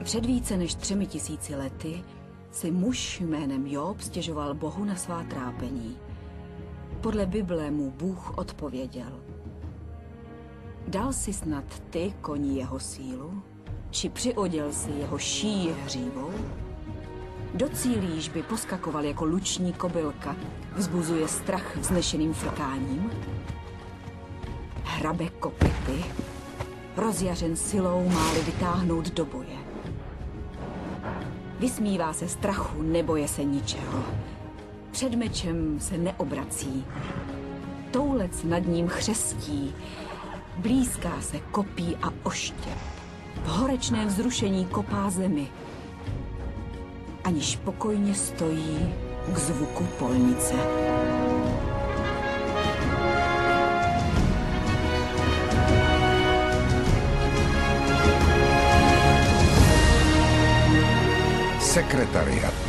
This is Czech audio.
Před více než 3000 lety si muž jménem Job stěžoval Bohu na svá trápení. Podle Bible mu Bůh odpověděl. Dal si snad ty koni jeho sílu? Či přioděl si jeho šíji hřívou? Docílíš by poskakoval jako luční kobylka, vzbuzuje strach vznešeným frkáním? Hrabe kopyty, rozjařen silou má-li vytáhnout do boje. Vysmívá se strachu, neboje se ničeho. Před mečem se neobrací. Toulec nad ním chřestí, blízká se kopí a oštěp. V horečném vzrušení kopá zemi, aniž pokojně stojí k zvuku polnice. Sekretariat.